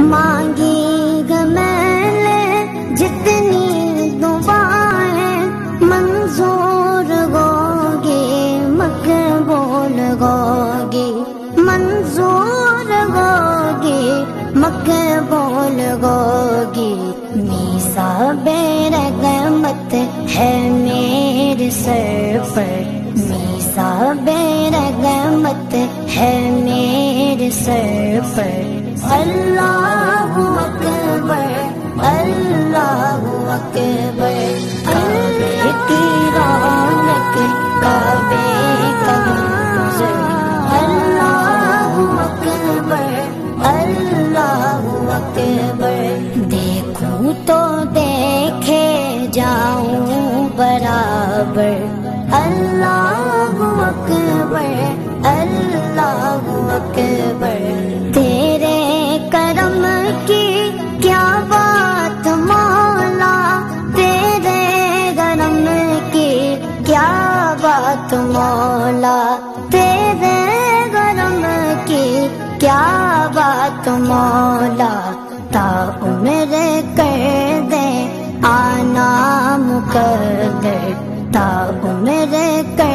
مانگی گا میں نے جتنی دعائیں منظور ہوگی مقبول ہوگی منظور ہوگی مقبول ہوگی میثاق رحمت ہے میرے سر پر میثاق رحمت ہے میرے سر پر اللہ اکبر اللہ اکبر کعبے کی رونق کعبے کا منظر اللہ اکبر اللہ اکبر دیکھوں تو دیکھے جاؤں برابر اللہ اکبر اللہ اکبر تیرے کرم کی کیا بات مولا تیرے کرم کی کیا بات مولا تیرے کرم کی کیا بات مولا تا عمر کر دے آنا مقدر تا عمر کر